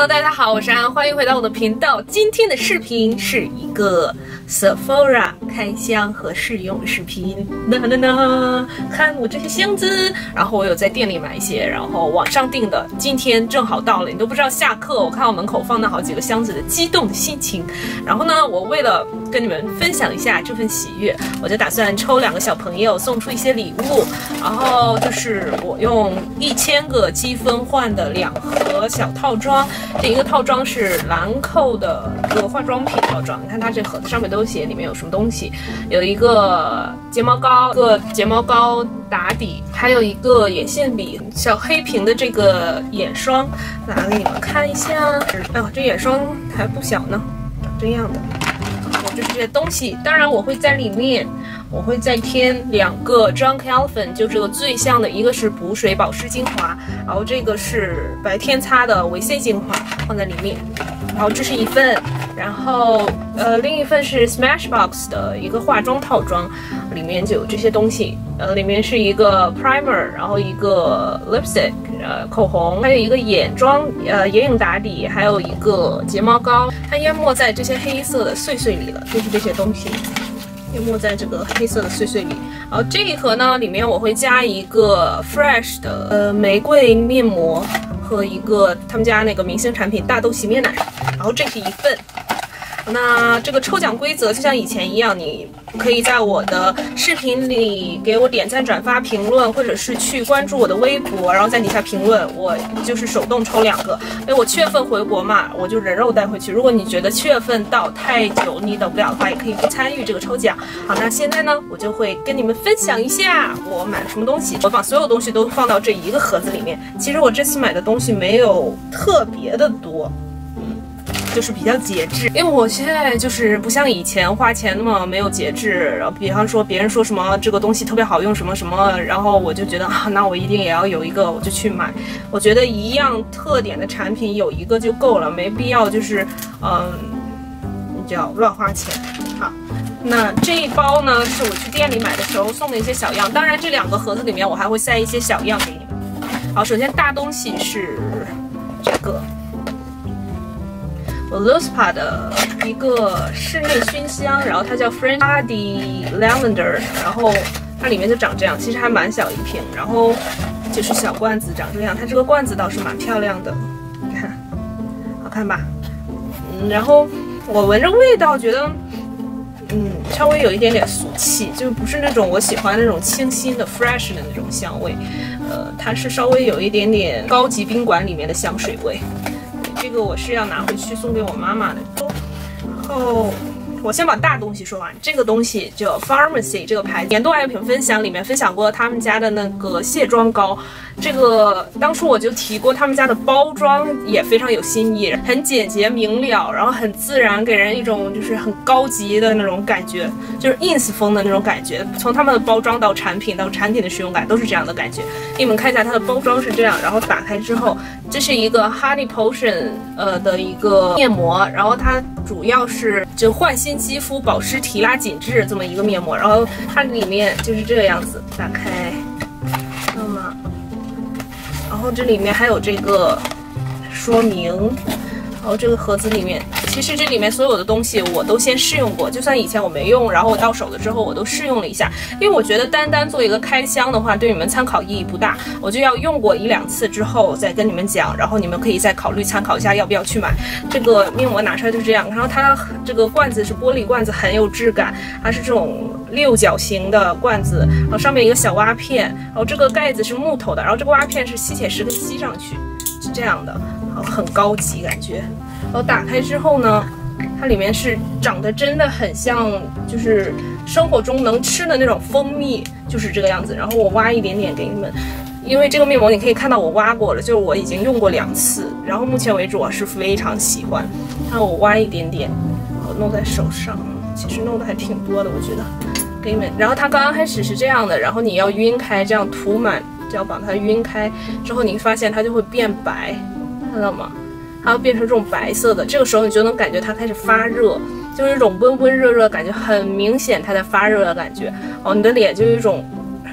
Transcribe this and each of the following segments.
Hello， 大家好，我是安，欢迎回到我的频道。今天的视频是一个 Sephora 开箱和试用的视频。看我这些箱子，然后我有在店里买一些，然后网上订的，今天正好到了，你都不知道下课我看到门口放那好几个箱子的激动的心情。然后呢，我为了跟你们分享一下这份喜悦，我就打算抽2个小朋友送出一些礼物，然后就是我用1000个积分换的2盒小套装。这一个套装是兰蔻的一个化妆品套装，你看它这盒子上面都写里面有什么东西，有一个睫毛膏，一个睫毛膏打底，还有一个眼线笔，小黑瓶的这个眼霜，拿给你们看一下。哎呦，这眼霜还不小呢，长这样的。就是这些东西，当然我会在里面，我会再添2个 Drunk Elephant， 就这个最像的，一个是补水保湿精华，然后这个是白天擦的维 C 精华放在里面，然后这是一份，然后另一份是 Smashbox 的一个化妆套装，里面就有这些东西，里面是一个 primer， 然后一个 lipstick， 口红，还有一个眼妆，眼影打底，还有一个睫毛膏，它淹没在这些黑色的碎碎里了，就是这些东西。淹没在这个黑色的碎碎里，然后这一盒呢，里面我会加一个 Fresh 的玫瑰面膜和一个他们家那个明星产品大豆洗面奶，然后这是一份。那这个抽奖规则就像以前一样，你可以在我的视频里给我点赞、转发、评论，或者是去关注我的微博，然后在底下评论，我就是手动抽2个。因为我7月份回国嘛，我就人肉带回去。如果你觉得7月份到太久你等不了的话，也可以不参与这个抽奖。好，那现在呢，我就会跟你们分享一下我买了什么东西。我把所有东西都放到这一个盒子里面。其实我这次买的东西没有特别的多。就是比较节制，因为我现在就是不像以前花钱那么没有节制。然后比方说别人说什么这个东西特别好用什么什么，然后我就觉得啊，那我一定也要有一个，我就去买。我觉得一样特点的产品有一个就够了，没必要就是你叫乱花钱。好，那这一包呢是我去店里买的时候送的一些小样，当然这2个盒子里面我还会塞一些小样给你们。好，首先大东西是这个。Luspa 的一个室内熏香，然后它叫 French Body Lavender， 然后它里面就长这样，其实还蛮小一瓶，然后就是小罐子长这样，它这个罐子倒是蛮漂亮的，你看，好看吧？然后我闻着味道觉得，稍微有一点点俗气，就不是那种我喜欢那种清新的 fresh 的那种香味，它是稍微有一点点高级宾馆里面的香水味。这个我是要拿回去送给我妈妈的。然后我先把大东西说完，这个东西叫 Pharmacy 这个牌子，年度爱用品分享里面分享过他们家的那个卸妆膏，这个当初我就提过，他们家的包装也非常有新意，很简洁明了，然后很自然，给人一种就是很高级的那种感觉，就是 ins 风的那种感觉。从他们的包装到产品到产品的使用感都是这样的感觉。你们看一下它的包装是这样，然后打开之后，这是一个 Honey Potion 的一个面膜，然后它主要是就焕新肌肤、保湿、提拉紧致这么一个面膜，然后它里面就是这个样子，打开，那么。然后这里面还有这个说明，然后这个盒子里面，其实这里面所有的东西我都先试用过，就算以前我没用，然后我到手了之后我都试用了一下，因为我觉得单做一个开箱的话，对你们参考意义不大，我就要用过1、2次之后再跟你们讲，然后你们可以再考虑参考一下要不要去买。这个面膜拿出来就是这样，然后它这个罐子是玻璃罐子，很有质感，它是这种6角形的罐子，然后上面一个小蛙片，然后这个盖子是木头的，然后这个蛙片是吸铁石可以吸上去，是这样的，然后很高级感觉。然后打开之后呢，它里面是长得真的很像，就是生活中能吃的那种蜂蜜，就是这个样子。然后我挖一点点给你们，因为这个面膜你可以看到我挖过了，就是我已经用过2次，然后目前为止我是非常喜欢。那我挖一点点，然后弄在手上，其实弄的还挺多的，我觉得。给你们，然后它刚开始是这样的，然后你要晕开，这样涂满，就要把它晕开之后，你发现它就会变白，看到吗？它会变成这种白色的，这个时候你就能感觉它开始发热，就是一种温温热热的感觉，很明显它在发热的感觉。哦，你的脸就有一种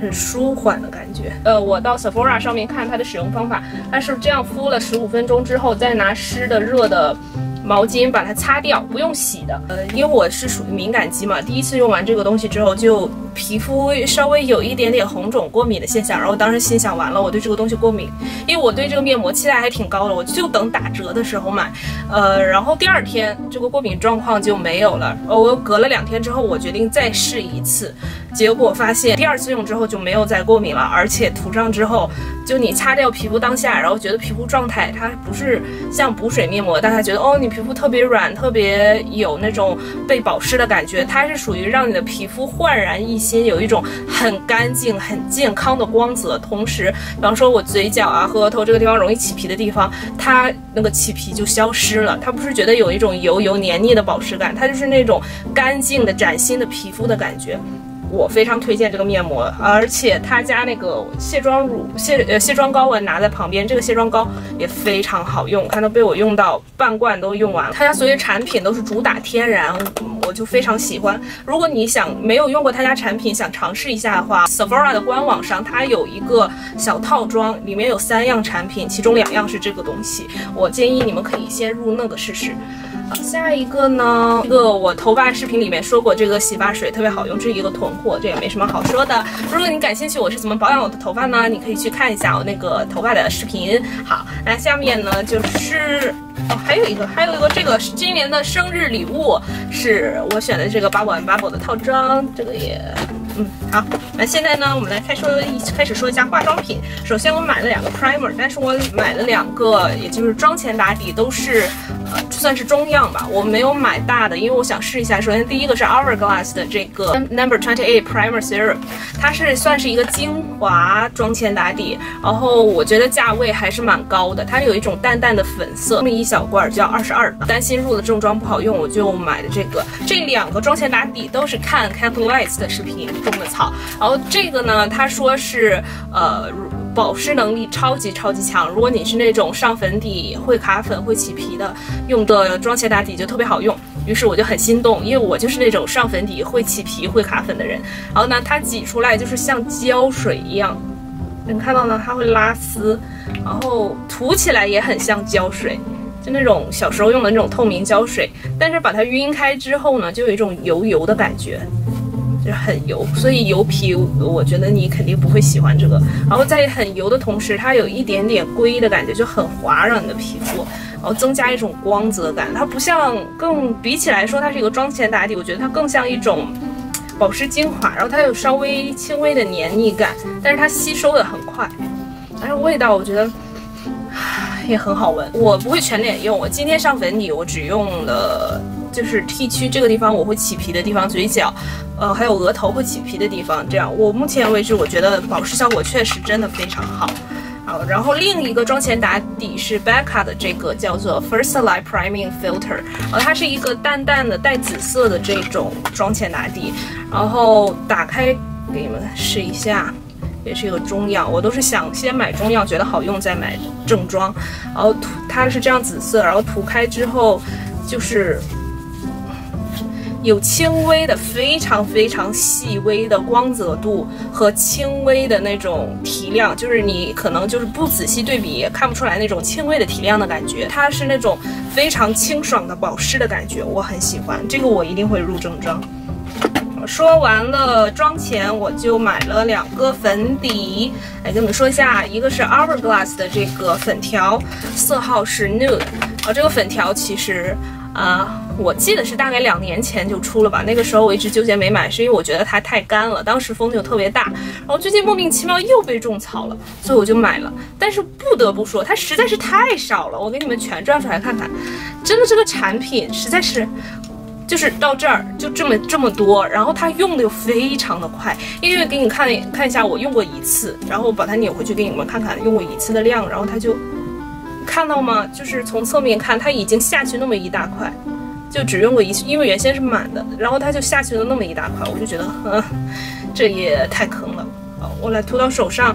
很舒缓的感觉。我到 Sephora 上面看它的使用方法，它是这样敷了15分钟之后，再拿湿的热的毛巾把它擦掉，不用洗的。因为我是属于敏感肌嘛，第一次用完这个东西之后，就皮肤稍微有一点点红肿、过敏的现象。然后当时心想，完了，我对这个东西过敏，因为我对这个面膜期待还挺高的，我就等打折的时候买。然后第2天这个过敏状况就没有了。我又隔了2天之后，我决定再试一次，结果发现第2次用之后就没有再过敏了，而且涂上之后，就你擦掉皮肤当下，然后觉得皮肤状态它不是像补水面膜，大家觉得哦你皮肤特别软，特别有那种被保湿的感觉，它是属于让你的皮肤焕然一新，有一种很干净、很健康的光泽。同时，比方说我嘴角啊、和额头这个地方容易起皮的地方，它那个起皮就消失了。它不是觉得有一种油油黏腻的保湿感，它就是那种干净的、崭新的皮肤的感觉。我非常推荐这个面膜，而且他家那个卸妆乳、卸妆膏我拿在旁边，这个卸妆膏也非常好用，看到被我用到半罐都用完了。他家所有产品都是主打天然，我就非常喜欢。如果你没有用过他家产品，想尝试一下的话 ，Sephora 的官网上它有一个小套装，里面有3样产品，其中2样是这个东西。我建议你们可以先入那个试试。下一个呢，这个我头发视频里面说过，这个洗发水特别好用，这是一个囤货，这也没什么好说的。如果你感兴趣我是怎么保养我的头发呢，你可以去看一下我那个头发的视频。好，那下面呢就是还有一个，这个是今年的生日礼物，是我选的这个 Bubble & Bubble 的套装，这个也好。那现在呢，我们来开始说一下化妆品。首先我买了2个 primer， 但是我买了2个，也就是妆前打底，都是算是中样吧，我没有买大的，因为我想试一下。首先第一个是 Hourglass 的这个 Number 28 Primer Serum， 它是算是一个精华妆前打底，然后我觉得价位还是蛮高的，它有一种淡淡的粉色，这么一小罐就要22。担心入了正装不好用，我就买了这个。这2个妆前打底都是看 Kathy Lights 的视频种的草，然后这个呢，他说是保湿能力超级强，如果你是那种上粉底会卡粉会起皮的，用的妆前打底就特别好用。于是我就很心动，因为我就是那种上粉底会起皮会卡粉的人。然后呢，它挤出来就是像胶水一样，能看到呢，它会拉丝，然后涂起来也很像胶水，就那种小时候用的那种透明胶水，但是把它晕开之后呢，就有一种油油的感觉。就是很油，所以油皮我觉得你肯定不会喜欢这个。然后在很油的同时，它有一点点硅的感觉，就很滑让你的皮肤，然后增加一种光泽感。它不像，比起来说它是一个妆前打底，我觉得它更像一种保湿精华，然后它有稍微轻微的黏腻感，但是它吸收的很快，但是味道我觉得也很好闻。我不会全脸用，我今天上粉底我只用了就是 T 区这个地方我会起皮的地方，嘴角还有额头会起皮的地方，这样我目前为止我觉得保湿效果确实真的非常好。好，然后另一个妆前打底是 Becca 的这个叫做 First Light Priming Filter， 它是一个淡淡的带紫色的这种妆前打底，然后打开给你们试一下，也是一个中样，我都是想先买中样觉得好用再买正装。然后它是这样紫色，然后涂开之后就是有轻微的非常细微的光泽度和轻微的那种提亮，就是你可能就是不仔细对比也看不出来那种轻微的提亮的感觉，它是那种非常清爽的保湿的感觉，我很喜欢这个，我一定会入正装。说完了妆前，我就买了2个粉底，来跟你们说一下，一个是 Hourglass 的这个粉条，色号是 Nude， 这个粉条其实我记得是大概2年前就出了吧，那个时候我一直纠结没买，是因为我觉得它太干了，当时风就特别大，然后最近莫名其妙又被种草了，所以我就买了。但是不得不说，它实在是太少了，我给你们全转出来看看，真的这个产品实在是。就是到这儿就这么多，然后它用的又非常的快，因为给你看一下，我用过1次，然后把它扭回去给你们看看用过1次的量，然后它就看到吗？就是从侧面看，它已经下去那么一大块，就只用过1次，因为原先是满的，然后它就下去了那么一大块，我就觉得这也太坑了。好，我来涂到手上，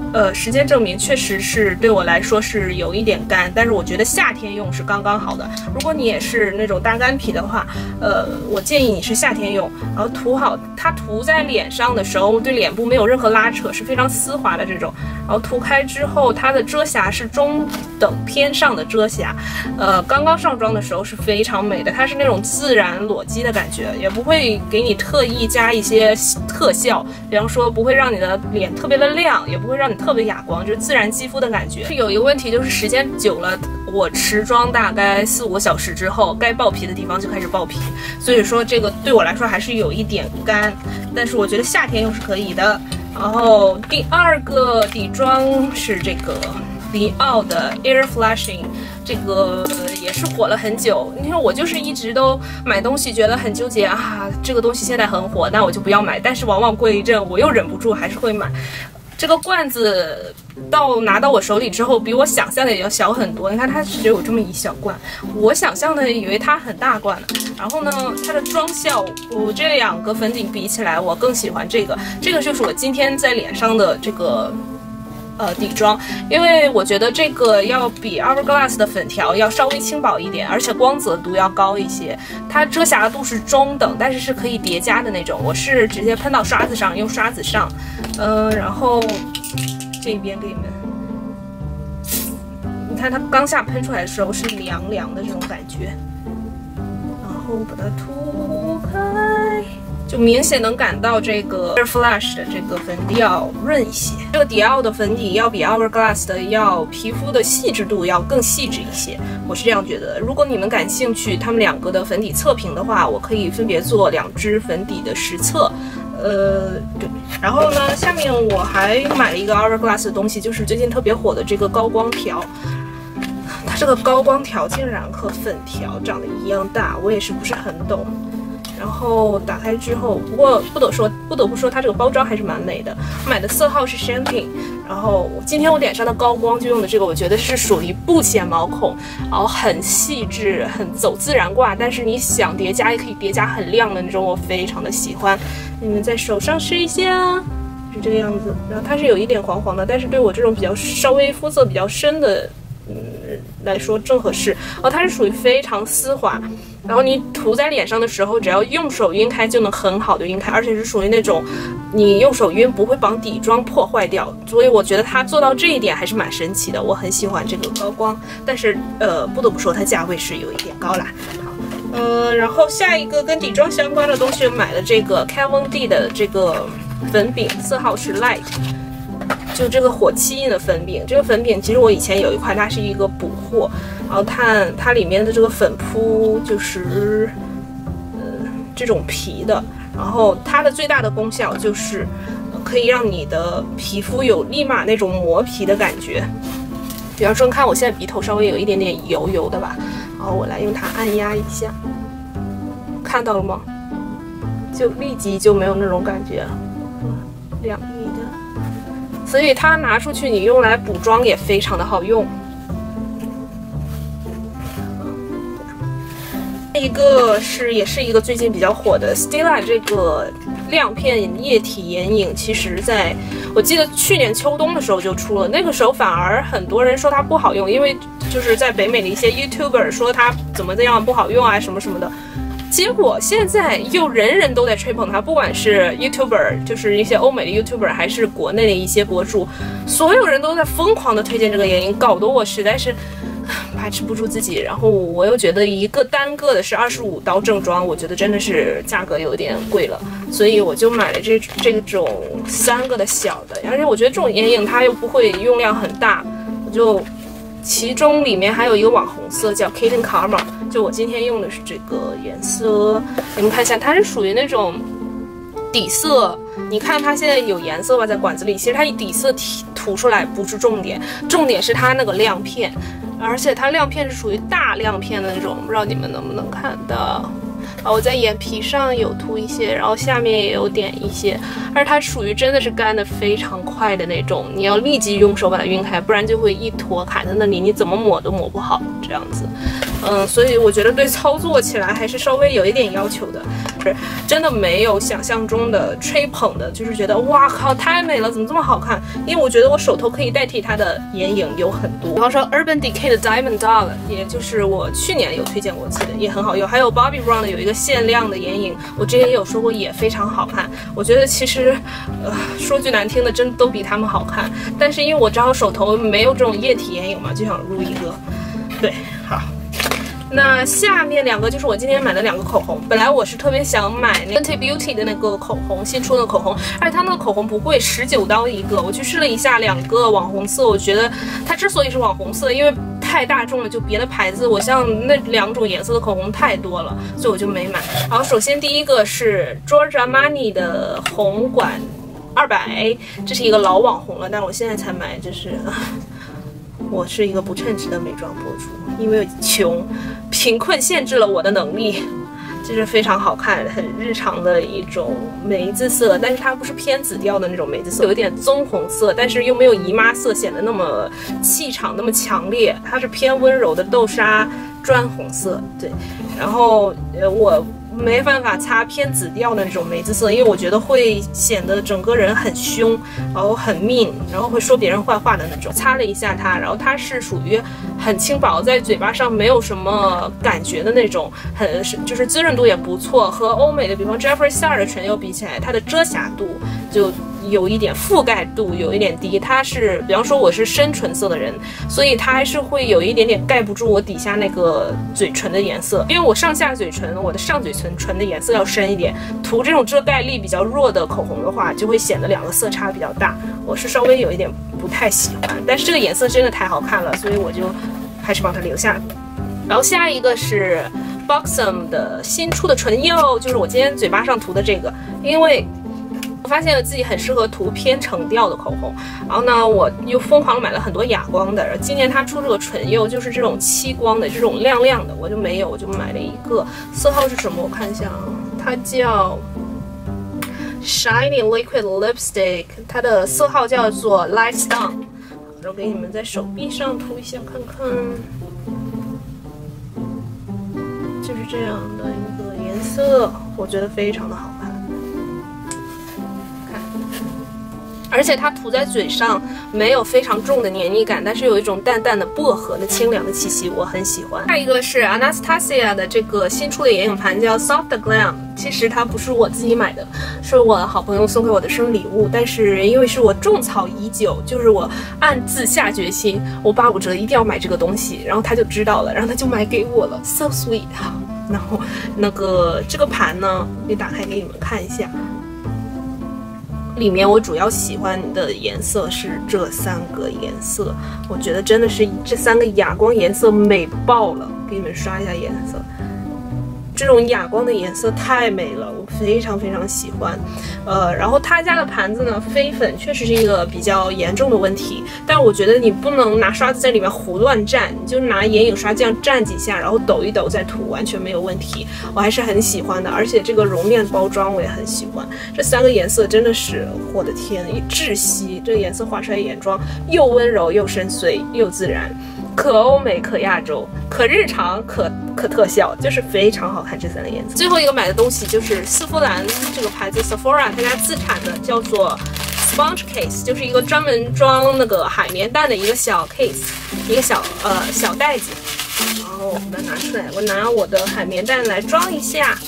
时间证明确实是对我来说是有一点干，但是我觉得夏天用是刚刚好的。如果你也是那种大干皮的话，我建议你是夏天用，然后涂好，它涂在脸上的时候对脸部没有任何拉扯，是非常丝滑的这种。然后涂开之后，它的遮瑕是中等偏上的遮瑕，刚刚上妆的时候是非常美的，它是那种自然裸肌的感觉，也不会给你特意加一些特效，比方说不会让你的脸特别的亮，也不会让你特别哑光，就是自然肌肤的感觉。有一个问题就是时间久了，我持妆大概4、5个小时之后，该爆皮的地方就开始爆皮，所以说这个对我来说还是有一点干，但是我觉得夏天用是可以的。然后第二个底妆是这个迪奥的 Air Flashing， 这个也是火了很久。你看我就是一直都买东西觉得很纠结啊，这个东西现在很火，那我就不要买，但是往往过一阵我又忍不住还是会买。这个罐子拿到我手里之后，比我想象的也要小很多。你看它只有这么一小罐，我想象的以为它很大罐呢。然后呢，它的妆效，我这2个粉底比起来，我更喜欢这个。这个就是我今天在脸上的这个底妆，因为我觉得这个要比 Hourglass 的粉条要稍微轻薄一点，而且光泽度要高一些。它遮瑕度是中等，但是是可以叠加的那种。我是直接喷到刷子上，用刷子上，然后这边给你们，你看它刚下喷出来的时候是凉凉的这种感觉，然后把它涂开。就明显能感到这个 Air Flash 的这个粉底要润一些，这个迪奥的粉底要比 Hourglass 的皮肤的细致度要更细致一些，我是这样觉得。如果你们感兴趣他们2个的粉底测评的话，我可以分别做2支粉底的实测。对，然后呢，下面我还买了一个 Hourglass 的东西，就是最近特别火的这个高光条。它这个高光条竟然和粉条长得一样大，我也是不是很懂。然后打开之后，不过不得不说，它这个包装还是蛮美的。买的色号是 Champagne， 然后今天我脸上的高光就用的这个，我觉得是属于不显毛孔，然后很细致，很走自然挂，但是你想叠加也可以叠加很亮的那种，我非常的喜欢。你们在手上试一下，是这个样子。然后它是有一点黄黄的，但是对我这种稍微肤色比较深的来说正合适。它是属于非常丝滑。然后你涂在脸上的时候，只要用手晕开就能很好的晕开，而且是属于那种你用手晕不会把底妆破坏掉，所以我觉得它做到这一点还是蛮神奇的，我很喜欢这个高光。但是不得不说它价位是有一点高啦。好，然后下一个跟底妆相关的东西，买了这个 Kat Von D 的这个粉饼，色号是 Light。就这个火漆印的粉饼，这个粉饼其实我以前有一块，它是一个补货，然后它里面的这个粉扑就是这种皮的，然后它的最大的功效就是可以让你的皮肤有立马那种磨皮的感觉。比方说，看我现在鼻头稍微有一点点油油的吧，然后我来用它按压一下，看到了吗？就立即就没有那种感觉了，两亿的。所以它拿出去你用来补妆也非常的好用。一个也是一个最近比较火的 Stila 这个亮片液体眼影，其实我记得去年秋冬的时候就出了，那个时候反而很多人说它不好用，因为就是在北美的一些 YouTuber 说它怎么样不好用啊什么什么的。结果现在又人人都在吹捧它，不管是 YouTuber， 就是一些欧美的 YouTuber， 还是国内的一些博主，所有人都在疯狂的推荐这个眼影，搞得我实在是把持不住自己。然后我又觉得一个单个的是25刀正装，我觉得真的是价格有点贵了，所以我就买了这种3个的小的。而且我觉得这种眼影它又不会用量很大，我就其中里面还有一个网红色叫 Kitten Karma， 就我今天用的是这个颜色，你们看一下，它是属于那种底色，你看它现在有颜色吧，在管子里，其实它底色涂出来不是重点，重点是它那个亮片，而且它亮片是属于大亮片的那种，不知道你们能不能看到。我在眼皮上有涂一些，然后下面也有点一些，而它属于真的是干的非常快的那种，你要立即用手把它晕开，不然就会一坨卡在那里，你怎么抹都抹不好这样子。 所以我觉得对操作起来还是稍微有一点要求的，是真的没有想象中的吹捧的，就是觉得哇靠太美了，怎么这么好看？因为我觉得我手头可以代替它的眼影有很多，比方说 Urban Decay 的 Diamond Dog， 也就是我去年有推荐过的，也很好用，还有 Bobbi Brown 的有一个限量的眼影，我之前也有说过也非常好看。我觉得其实说句难听的，真都比他们好看，但是因为我正好手头没有这种液体眼影嘛，就想入一个。对，好。那下面2个就是我今天买的2个口红。本来我是特别想买那个 Fenty Beauty 的那个口红，新出的口红，而且它那个口红不贵，19刀一个。我去试了一下2个网红色，我觉得它之所以是网红色，因为太大众了，就别的牌子我像那2种颜色的口红太多了，所以我就没买。好，首先第一个是 Giorgio Armani 的红管200，这是一个老网红了，但是我现在才买，就是我是一个不称职的美妆博主，因为贫困限制了我的能力。就是非常好看，很日常的一种梅子色，但是它不是偏紫调的那种梅子色，有一点棕红色，但是又没有姨妈色显得那么气场那么强烈，它是偏温柔的豆沙砖红色。对，然后我没办法擦偏紫调的那种梅子色，因为我觉得会显得整个人很凶，然后很mean，然后会说别人坏话的那种。擦了一下它，然后它是属于很轻薄，在嘴巴上没有什么感觉的那种，就是滋润度也不错。和欧美的比方 Jeffree Star 的唇釉比起来，它的遮瑕度就有一点，覆盖度有一点低。它是比方说我是深唇色的人，所以它还是会有一点点盖不住我底下那个嘴唇的颜色，因为我上下嘴唇，我的上嘴唇的颜色要深一点，涂这种遮盖力比较弱的口红的话，就会显得2个色差比较大，我是稍微有一点不太喜欢。但是这个颜色真的太好看了，所以我就还是帮它留下了。然后下一个是 Buxom 的新出的唇釉，就是我今天嘴巴上涂的这个，因为我发现了自己很适合涂偏橙调的口红，然后呢，我又疯狂买了很多哑光的。今年它出这个唇釉就是这种漆光的，这种亮亮的，我就没有，我就买了一个。色号是什么？我看一下啊，它叫 Shiny Liquid Lipstick， 它的色号叫做 Light Stone。然后给你们在手臂上涂一下看看，就是这样的一个颜色，我觉得非常的好看。而且它涂在嘴上没有非常重的黏腻感，但是有一种淡淡的薄荷的清凉的气息，我很喜欢。下一个是 Anastasia 的这个新出的眼影盘，叫 Soft Glam。其实它不是我自己买的，是我好朋友送给我的生日礼物。但是因为是我种草已久，就是我暗自下决心，我8、5折一定要买这个东西，然后他就知道了，然后他就买给我了 ，so sweet。然后这个盘呢，也打开给你们看一下。里面我主要喜欢的颜色是这3个颜色，我觉得真的是这3个哑光颜色美爆了。给你们刷一下颜色，这种哑光的颜色太美了，我非常非常喜欢。然后他家的盘子呢，飞粉确实是一个比较严重的问题，但我觉得你不能拿刷子在里面胡乱蘸，你就拿眼影刷这样蘸几下，然后抖一抖再涂，完全没有问题。我还是很喜欢的，而且这个绒面包装我也很喜欢。这3个颜色真的是我的天，一窒息！这个颜色画出来眼妆又温柔又深邃又自然。可欧美可亚洲，可日常可特效，就是非常好看。这3个颜色。最后一个买的东西就是丝芙兰这个牌子 Sephora 它家自产的，叫做 Sponge Case， 就是一个专门装那个海绵蛋的一个小 case， 一个小袋子。然后我把它拿出来，我拿我的海绵蛋来装一下。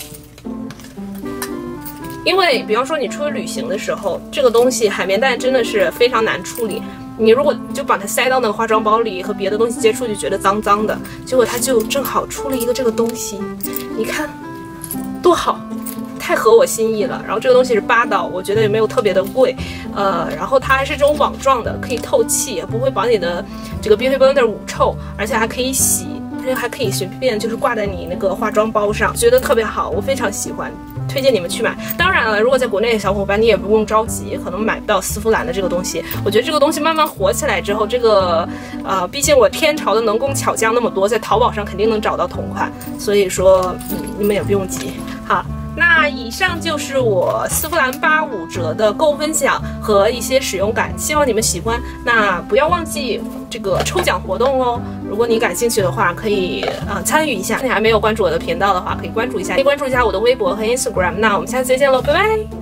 因为比方说你出去旅行的时候，这个东西海绵蛋真的是非常难处理。你如果就把它塞到那个化妆包里和别的东西接触，就觉得脏脏的。结果它就正好出了一个这个东西，你看多好，太合我心意了。然后这个东西是8刀，我觉得也没有特别的贵。然后它还是这种网状的，可以透气，也不会把你的这个 Beauty Blender 捂臭，而且还可以洗，还可以随便就是挂在你那个化妆包上，觉得特别好，我非常喜欢。推荐你们去买。当然了，如果在国内的小伙伴，你也不用着急，可能买不到丝芙兰的这个东西。我觉得这个东西慢慢火起来之后，这个毕竟我天朝的能工巧匠那么多，在淘宝上肯定能找到同款，所以说你们也不用急。好， 那以上就是我丝芙兰85折的购物分享和一些使用感，希望你们喜欢。那不要忘记这个抽奖活动哦，如果你感兴趣的话，可以参与一下。你还没有关注我的频道的话，可以关注一下，可以关注一下我的微博和 Instagram。那我们下次再见喽，拜拜。